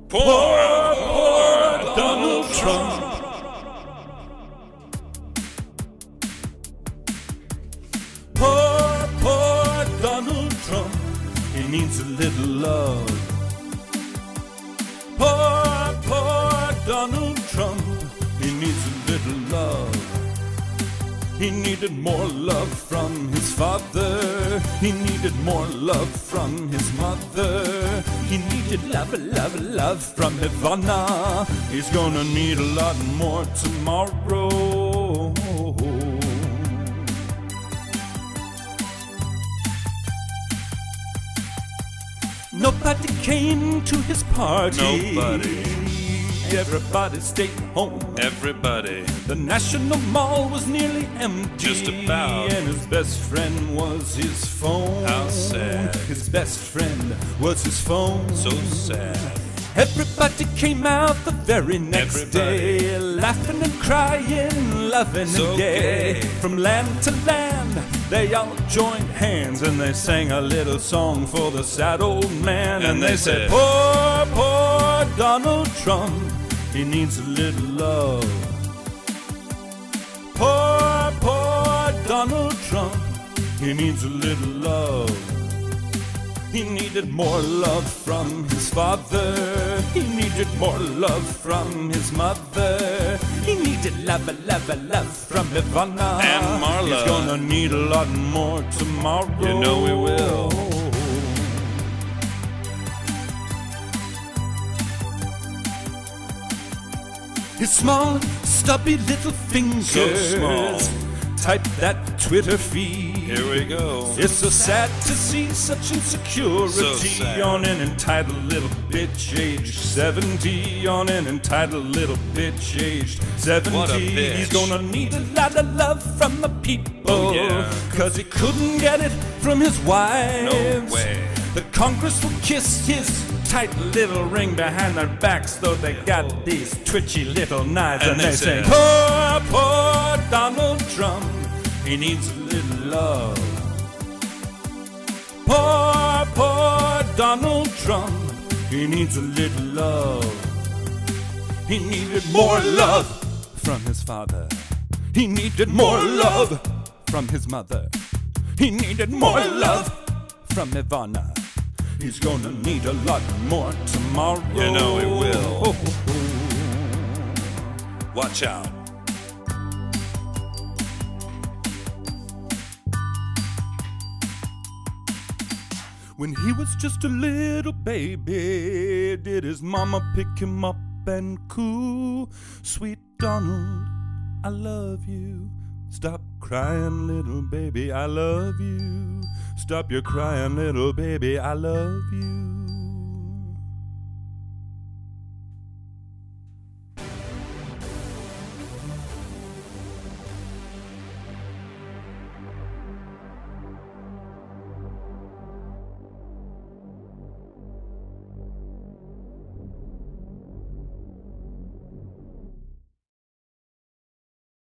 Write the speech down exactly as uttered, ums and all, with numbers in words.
Poor, poor Donald Trump. Poor, poor Donald Trump. He needs a little love. Poor, poor Donald Trump. He needs a little love. He needed more love from his father. He needed more love from his mother. He needed love, love, love from Ivana. He's gonna need a lot more tomorrow. Nobody came to his party. Nobody. Everybody stayed home. Everybody. The National Mall was nearly empty. Just about. And his best friend was his phone. How sad. His best friend was his phone. So sad. Everybody came out the very next Everybody. day, laughing and crying, loving So and gay. gay. From land to land, they all joined hands and they sang a little song for the sad old man. And And, they they said, said, poor, poor Donald Trump, he needs a little love. Poor, poor Donald Trump, he needs a little love. He needed more love from his father. He needed more love from his mother. He needed love, love, love from Ivana. And Marla. He's gonna need a lot more tomorrow. You know we will. His small, stubby little fingers So small. type that Twitter feed. Here we go. It's so sad to see such insecurity So sad. on an entitled little bitch aged seventy. On an entitled little bitch aged seventy. What a bitch. He's gonna need a lot of love from the people. Oh, yeah. Cause he couldn't get it from his wives. No way. The Congress will kiss his tight little ring behind their backs, though they got these twitchy little knives. And And, they they say, said, poor, poor Donald Trump, he needs a little love. Poor, poor Donald Trump, he needs a little love. He needed more love from his father. He needed more love from his mother. He needed more love from Ivana. He's gonna need a lot more tomorrow. You know he will. Watch out. When he was just a little baby, did his mama pick him up and coo? Sweet Donald, I love you. Stop crying, little baby, I love you. Stop your crying, little baby, I love you.